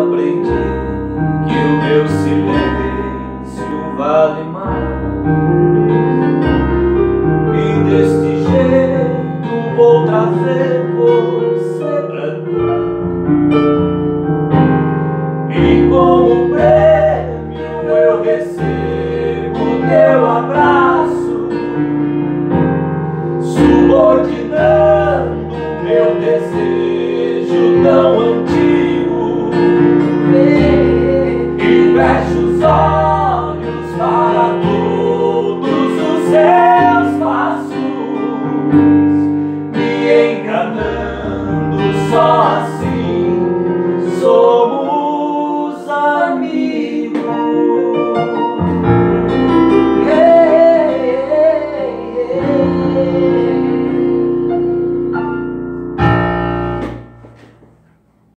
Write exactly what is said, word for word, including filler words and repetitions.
aprendi que o meu silêncio vale mais, e deste jeito vou trazer você pra mim.